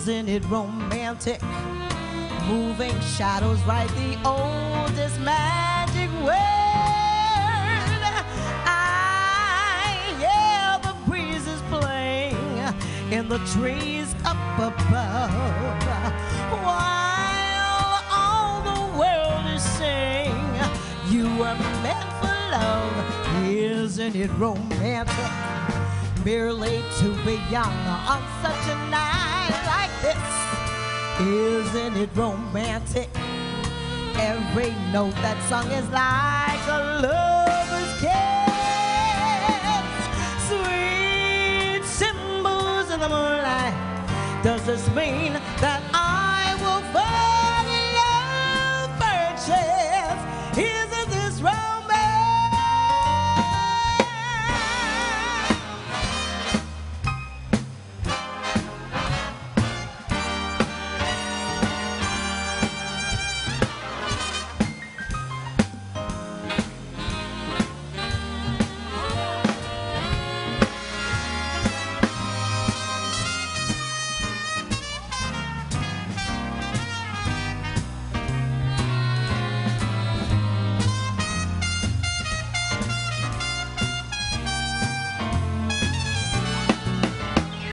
Isn't it romantic? Moving shadows write the oldest magic word. I hear the breezes playing in the trees up above, while all the world is saying you were meant for love. Isn't it romantic? Merely to be young on such a night like this. Isn't it romantic? Every note that song is like a lover's kiss. Sweet symbols in the moonlight. Does this mean that